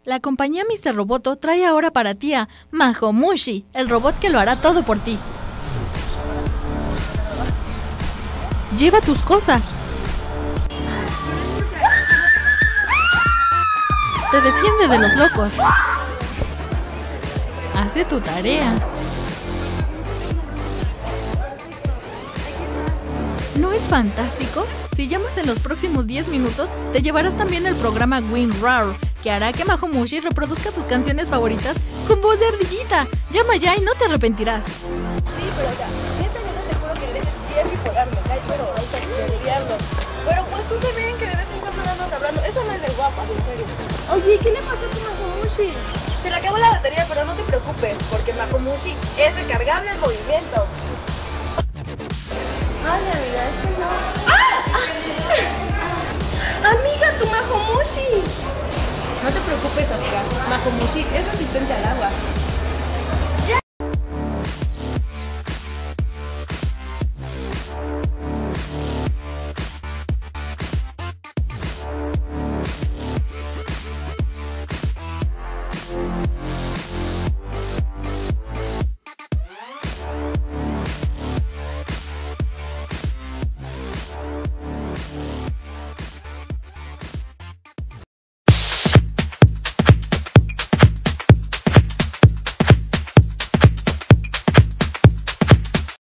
La compañía Mr. Roboto trae ahora para ti a Majomushi, el robot que lo hará todo por ti. Lleva tus cosas. Te defiende de los locos. Hace tu tarea. ¿No es fantástico? Si llamas en los próximos 10 minutos, te llevarás también el programa WinRAR, que hará que Majomushi reproduzca tus canciones favoritas con voz de ardillita. Llama ya y no te arrepentirás. Sí, pero o sea, neta te juro que eres bien bipolar, me cae, pero hay que diablo. Pero pues tú te ven que de vez en cuando andas hablando, eso no es de guapas, en serio. Oye, ¿qué le pasó a tu Majomushi? Se le acabó la batería, pero no te preocupes, porque Majomushi es recargable al movimiento. Ay, amiga, es que no. ¡Ah! Amiga, tu Majomushi. No te preocupes, amiga. Majomushi es resistente al agua.